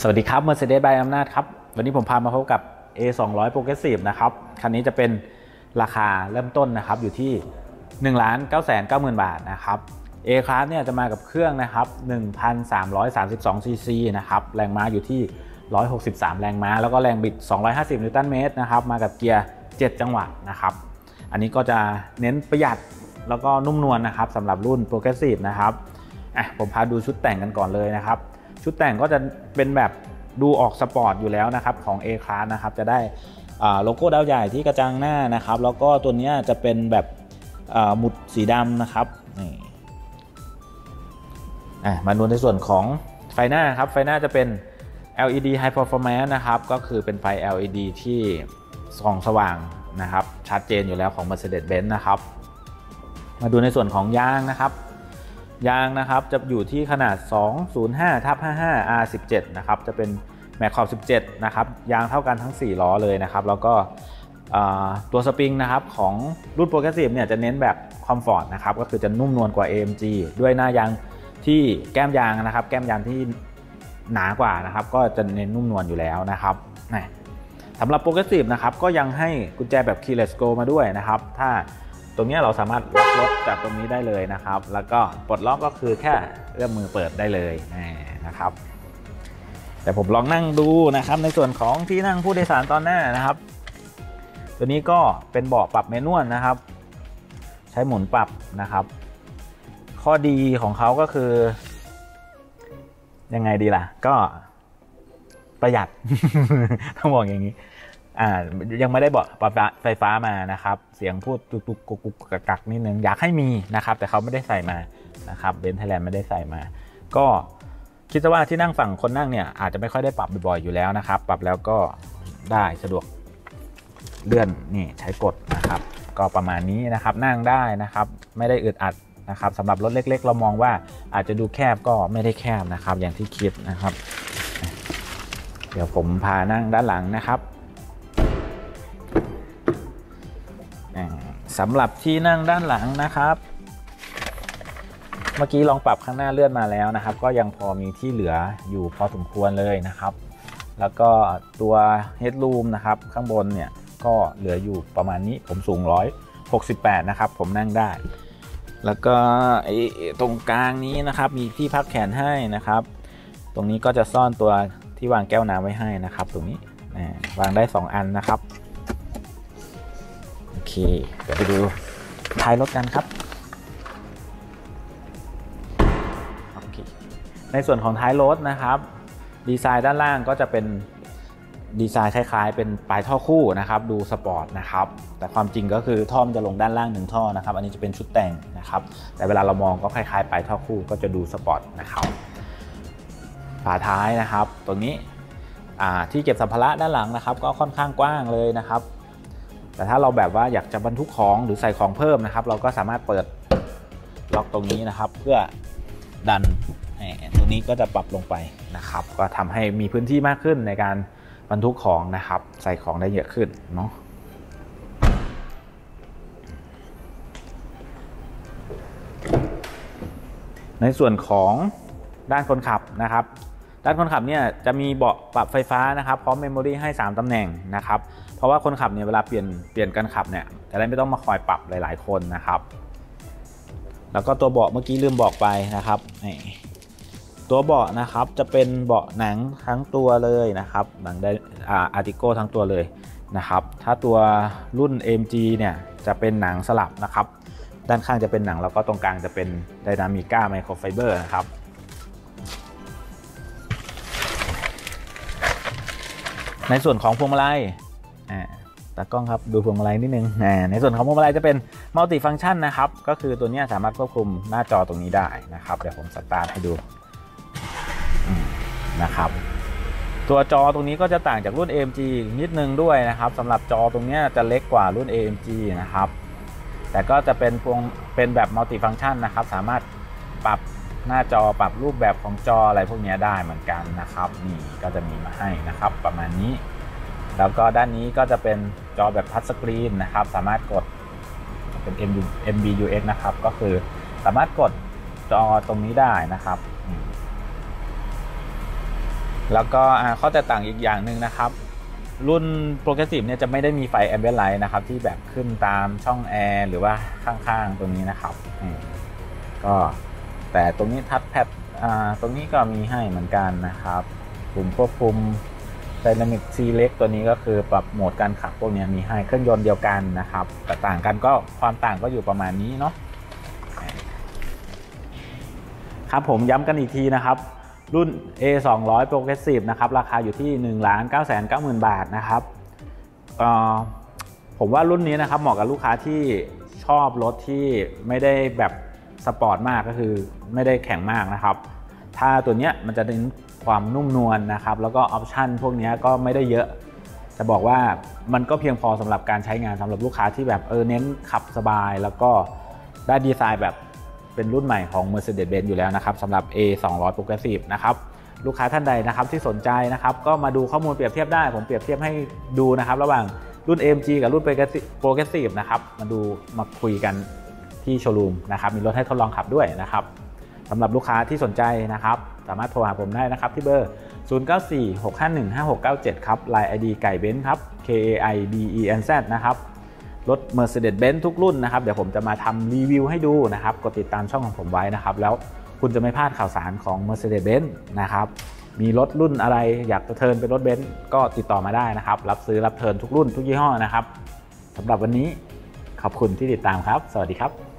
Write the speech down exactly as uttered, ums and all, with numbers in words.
สวัสดีครับ Mercedes by อำนาจครับวันนี้ผมพามาพบกับ เอ สองร้อย Progressive นะครับคันนี้จะเป็นราคาเริ่มต้นนะครับอยู่ที่ หนึ่งล้านเก้าแสนเก้าหมื่น บาทนะครับ A Class เนี่ยจะมากับเครื่องนะครับ หนึ่งพันสามร้อยสามสิบสอง ซี ซี นะครับแรงม้าอยู่ที่หนึ่งร้อยหกสิบสามแรงม้าแล้วก็แรงบิดสองร้อยห้าสิบนิวตันเมตรนะครับมากับเกียร์เจ็ดจังหวะนะครับอันนี้ก็จะเน้นประหยัดแล้วก็นุ่มนวล นะครับสำหรับรุ่น Progressive นะครับอ่ะผมพาดูชุดแต่งกันก่อนเลยนะครับชุดแต่งก็จะเป็นแบบดูออกสปอร์ตอยู่แล้วนะครับของ A Class นะครับจะได้โลโก้ดาวใหญ่ที่กระจังหน้านะครับแล้วก็ตัวนี้จะเป็นแบบหมุดสีดำนะครับนี่มาดูในส่วนของไฟหน้าครับไฟหน้าจะเป็น แอล อี ดี High Performance นะครับก็คือเป็นไฟ แอล อี ดี ที่ส่องสว่างนะครับชัดเจนอยู่แล้วของ Mercedes-Benz นะครับมาดูในส่วนของยางนะครับยางนะครับจะอยู่ที่ขนาด สองศูนย์ห้า ทับ ห้าสิบห้า อาร์ สิบเจ็ด นะครับจะเป็นแม็กขอบสิบเจ็ดนะครับยางเท่ากันทั้งสี่ล้อเลยนะครับแล้วก็ตัวสปริงนะครับของรุ่น Progressive เนี่ยจะเน้นแบบคอมฟอร์ตนะครับก็คือจะนุ่มนวลกว่า เอ เอ็ม จี ด้วยหน้ายางที่แก้มยางนะครับแก้มยางที่หนากว่านะครับก็จะเน้นนุ่มนวลอยู่แล้วนะครับสำหรับ Progressive นะครับก็ยังให้กุญแจแบบ Keyless Go มาด้วยนะครับถ้าตรงนี้เราสามารถล็อกรถจากตรงนี้ได้เลยนะครับแล้วก็ปลดล็อกก็คือแค่เอื้อมมือเปิดได้เลยนะครับแต่ผมลองนั่งดูนะครับในส่วนของที่นั่งผู้โดยสารตอนหน้านะครับตัวนี้ก็เป็นเบาะปรับแมนนวลนะครับใช้หมุนปรับนะครับข้อดีของเขาก็คือยังไงดีล่ะก็ประหยัด ต้องบอกอย่างนี้อ่ายังไม่ได้เบาะปรับไฟฟ้ามานะครับเสียงพูดตุกตุกกุกกุกกักนิดนึงอยากให้มีนะครับแต่เขาไม่ได้ใส่มานะครับเบนซ์ไทยแลนด์ไม่ได้ใส่มาก็คิดว่าที่นั่งฝั่งคนนั่งเนี่ยอาจจะไม่ค่อยได้ปรับบ่อยๆอยู่แล้วนะครับปรับแล้วก็ได้สะดวกเลื่อนนี่ใช้กดนะครับก็ประมาณนี้นะครับนั่งได้นะครับไม่ได้อึดอัดนะครับสำหรับรถเล็กๆเรามองว่าอาจจะดูแคบก็ไม่ได้แคบนะครับอย่างที่คิดนะครับเดี๋ยวผมพานั่งด้านหลังนะครับสำหรับที่นั่งด้านหลังนะครับเมื่อกี้ลองปรับข้างหน้าเลื่อนมาแล้วนะครับก็ยังพอมีที่เหลืออยู่พอสมควรเลยนะครับแล้วก็ตัว Headroom นะครับข้างบนเนี่ยก็เหลืออยู่ประมาณนี้ผมสูงหนึ่งร้อยหกสิบแปดนะครับผมนั่งได้แล้วก็ไอ้ตรงกลางนี้นะครับมีที่พักแขนให้นะครับตรงนี้ก็จะซ่อนตัวที่วางแก้วน้ำไว้ให้นะครับตรงนี้วางได้สองอันนะครับโอเคเดี๋ยวไปดูท้ายรถกันครับโอเคในส่วนของท้ายรถนะครับดีไซน์ด้านล่างก็จะเป็นดีไซน์คล้ายๆเป็นปลายท่อคู่นะครับดูสปอร์ตนะครับแต่ความจริงก็คือท่อมันจะลงด้านล่างหนึ่งท่อนะครับอันนี้จะเป็นชุดแต่งนะครับแต่เวลาเรามองก็คล้ายๆปลายท่อคู่ก็จะดูสปอร์ตนะครับฝาท้ายนะครับตรงนี้ที่เก็บสัมภาระด้านหลังนะครับก็ค่อนข้างกว้างเลยนะครับแต่ถ้าเราแบบว่าอยากจะบรรทุกของหรือใส่ของเพิ่มนะครับเราก็สามารถเปิดล็อกตรงนี้นะครับเพื่อดันตรงนี้ก็จะปรับลงไปนะครับก็ทำให้มีพื้นที่มากขึ้นในการบรรทุกของนะครับใส่ของได้เยอะขึ้นเนาะในส่วนของด้านคนขับนะครับด้านคนขับเนี่ยจะมีเบาะปรับไฟฟ้านะครับพร้อมเมมโมรี่ให้สามตำแหน่งนะครับเพราะว่าคนขับเนี่ยเวลาเปลี่ยนเปลี่ยนการขับเนี่ยจะได้ไม่ต้องมาคอยปรับหลายๆคนนะครับแล้วก็ตัวเบาะเมื่อกี้ลืมบอกไปนะครับนี่ตัวเบาะนะครับจะเป็นเบาะหนังทั้งตัวเลยนะครับหนังได้อ่าอาร์ติโก้ทั้งตัวเลยนะครับถ้าตัวรุ่น เอ็ม จี เนี่ยจะเป็นหนังสลับนะครับด้านข้างจะเป็นหนังแล้วก็ตรงกลางจะเป็นไดนามิก้าไมโครไฟเบอร์นะครับในส่วนของพวงมาลัยตากล้องครับดูพวงมาลัยนิดนึงในส่วนของพวงมาลัยจะเป็นมัลติฟังก์ชันนะครับก็คือตัวนี้สามารถควบคุมหน้าจอตรงนี้ได้นะครับเดี๋ยวผมสตาร์ทให้ดูนะครับตัวจอตรงนี้ก็จะต่างจากรุ่น เอ เอ็ม จี นิดนึงด้วยนะครับสำหรับจอตรงนี้จะเล็กกว่ารุ่น เอ เอ็ม จี นะครับแต่ก็จะเป็นพวงเป็นแบบมัลติฟังก์ชันนะครับสามารถปรับหน้าจอปรับรูปแบบของจออะไรพวกนี้ได้เหมือนกันนะครับนี่ก็จะมีมาให้นะครับประมาณนี้แล้วก็ด้านนี้ก็จะเป็นจอแบบทัชสกรีนนะครับสามารถกดเป็น เอ็ม บี ยู เอ็กซ์ นะครับก็คือสามารถกดจอตรงนี้ได้นะครับแล้วก็ข้อแตกต่างอีกอย่างหนึ่งนะครับรุ่น Progressive เนี่ยจะไม่ได้มีไฟ Ambient Light นะครับที่แบบขึ้นตามช่องแอร์หรือว่าข้างๆตรงนี้นะครับก็แต่ตรงนี้ทัชแพดตรงนี้ก็มีให้เหมือนกันนะครับปุ่มควบคุม Dynamic Select ตัวนี้ก็คือปรับโหมดการขับพวกนี้มีให้เครื่องยนต์เดียวกันนะครับแต่ต่างกันก็ความต่างก็อยู่ประมาณนี้เนาะครับผมย้ำกันอีกทีนะครับรุ่น เอ สองร้อย Progressive นะครับราคาอยู่ที่ หนึ่งล้านเก้าแสนเก้าหมื่น บาทนะครับผมว่ารุ่นนี้นะครับเหมาะกับลูกค้าที่ชอบรถที่ไม่ได้แบบสปอร์ตมากก็คือไม่ได้แข็งมากนะครับถ้าตัวเนี้ยมันจะเน้นความนุ่มนวล นะครับแล้วก็ออปชันพวกนี้ก็ไม่ได้เยอะจะบอกว่ามันก็เพียงพอสำหรับการใช้งานสำหรับลูกค้าที่แบบเออเน้นขับสบายแล้วก็ได้ดีไซน์แบบเป็นรุ่นใหม่ของ Mercedes-Benz อยู่แล้วนะครับสำหรับ เอ สองร้อย Progressive นะครับลูกค้าท่านใดนะครับที่สนใจนะครับก็มาดูข้อมูลเปรียบเทียบได้ผมเปรียบเทียบให้ดูนะครับระหว่างรุ่น เอ เอ็ม จี กับรุ่น Progressive นะครับมาดูมาคุยกันที่โชว์รูมนะครับมีรถให้ทดลองขับด้วยนะครับสำหรับลูกค้าที่สนใจนะครับสามารถโทรหาผมได้นะครับที่เบอร์ ศูนย์ เก้า สี่ หก ห้า หนึ่ง ห้า หก เก้า เจ็ด ครับ ไลน์ ไอ ดี ไก่เบนซ์ครับ K A I B E N Z นะครับรถ Mercedes-Benz ทุกรุ่นนะครับเดี๋ยวผมจะมาทำรีวิวให้ดูนะครับกดติดตามช่องของผมไว้นะครับแล้วคุณจะไม่พลาดข่าวสารของ Mercedes-Benz นะครับมีรถรุ่นอะไรอยากจะเทิร์นเป็นรถเบนซ์ก็ติดต่อมาได้นะครับรับซื้อรับเทิร์นทุกรุ่นทุกยี่ห้อนะครับสำหรับวันนี้ขอบคุณที่ติดตามครับสวัสดีครับ